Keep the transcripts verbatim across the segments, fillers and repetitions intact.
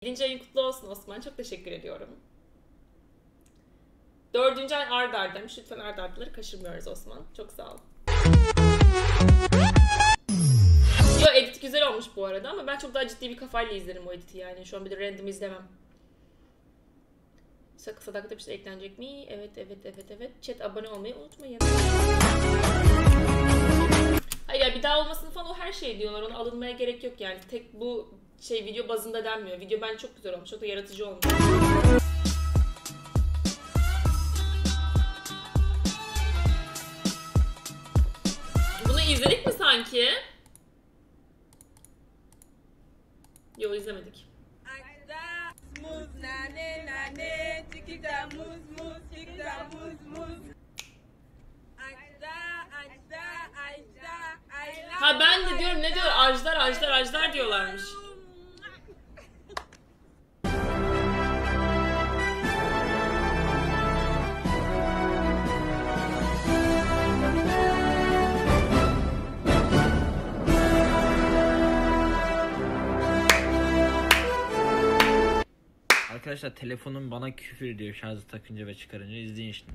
yedinci ayın kutlu olsun Osman. Çok teşekkür ediyorum. Dördüncü ay ard ardaymış. Lütfen ard ardaları kaçırmıyoruz Osman. Çok sağ ol. Yo, edit güzel olmuş bu arada ama ben çok daha ciddi bir kafayla izlerim o editi yani. Şu an bir de random izlemem. Sadakat bir şey eklenecek mi? Evet, evet, evet, evet. Chat abone olmayı unutmayın. Hayır ya, bir daha olmasını falan o her şey diyorlar. Ona alınmaya gerek yok yani. Tek bu şey video bazında denmiyor. Video bence çok güzel olmuş. Çok da yaratıcı olmuş. Bunu izledik mi sanki? Yo, izlemedik. Ha, ben de diyorum ne diyor? Ajdar, ajdar, ajdar diyorlarmış. Arkadaşlar telefonum bana küfür ediyor şarjı takınca ve çıkarınca, izleyin şimdi.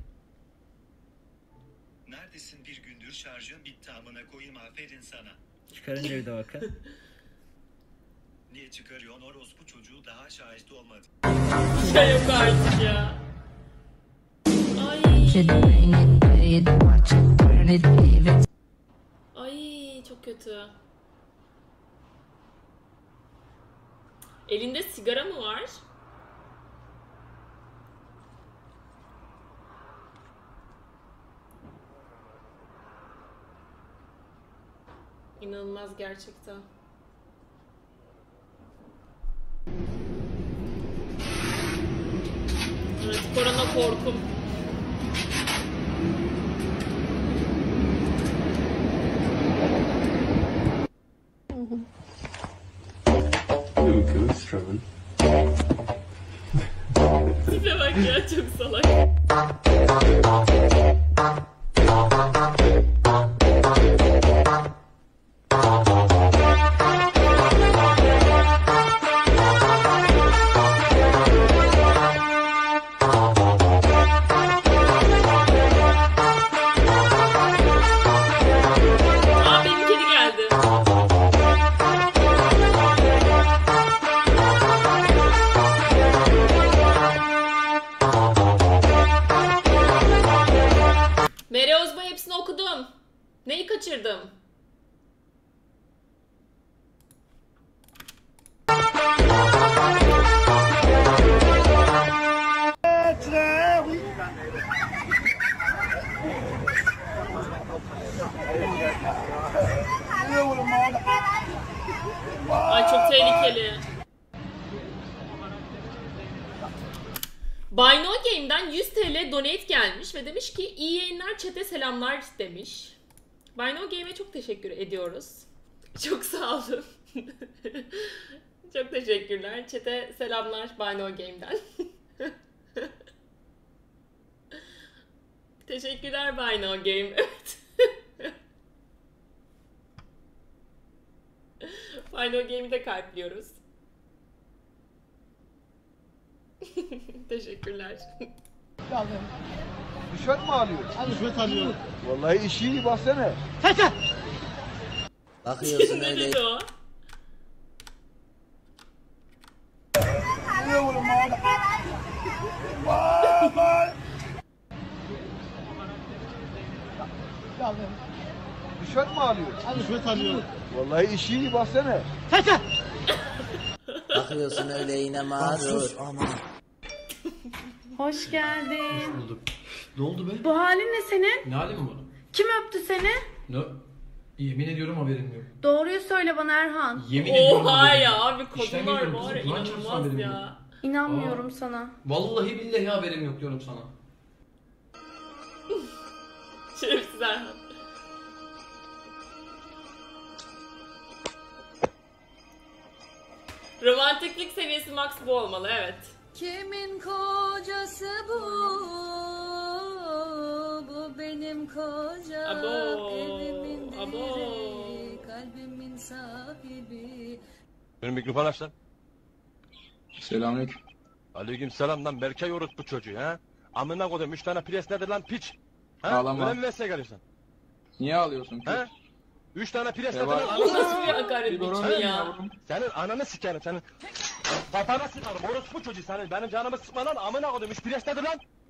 Neredesin, bir gündür şarjın bitti amına koyayım, aferin sana. Çıkarınca bir de bakın. Niye çıkarıyorsun orospu çocuğu, daha şahit olmadı. Ya yok artık ya. Ay. Ay çok kötü. Elinde sigara mı var? İnanılmaz gerçekten. Evet, korona korkum. Tipe bak ya, çok salak. Aa, benim kedi geldi. Mere Ozba, hepsini okudum. Neyi kaçırdım? Ay çok tehlikeli. Buy No Game'den yüz TL donate gelmiş ve demiş ki iyi yayınlar, chat'e selamlar demiş. Buy No Game'e çok teşekkür ediyoruz. Çok sağ olun. Çok teşekkürler. Chat'e selamlar Buy No Game'den. Teşekkürler Buy No Game. Evet. Buy No Game'i de kalpliyoruz. Teşekkürler. Rüşvet mi alıyorsun? Rüşvet alıyorum. Vallahi işi iyi, baksana. Bakıyorsun Ne öyle. dedi o? Ne oğlum abi? Vay vay. Rüşvet mi alıyorsun? Rüşvet alıyorum. Vallahi işi iyi, baksana. Bakıyorsun öyle yine mağdur. Hoş geldin. Bulduk. Ne oldu be? Bu halin ne senin? Ne halim bu? Kim öptü seni? Ne? Yemin ediyorum haberim yok. Doğruyu söyle bana Erhan. Yemin ediyorum Oha haberim ya yok. abi, İşten kadınlar geliyorum var ya, kızım, Kur'an çarpsın inanılmaz haberim ya. yok. İnanmıyorum Aa. sana. Vallahi billahi haberim yok diyorum sana. Şerefsiz Erhan. Romantiklik seviyesi max bu olmalı, evet. Kimin kocası bu? Bu benim kocam. Abo, Evimin abo. direği, kalbimin sahibi. Benim mikrofon aç lan. Selamünaleyküm. Aleyküm selam lan Berkay orospu çocuğu ha. Amına koydum üç tane pres nedir lan piç? Ha? Ağlama. Öyle mi vesile geliyorsun? Niye ağlıyorsun ki? Ha? Üç tane pres nedir Devam. lan? Bu nasıl bir hakaret Biberon biçimi ya? yavrum. Senin ananı sikerim senin. Kafana sıkarım orospu çocuğu senin. Benim canımı sıkma lan amına koydum üç pres nedir lan?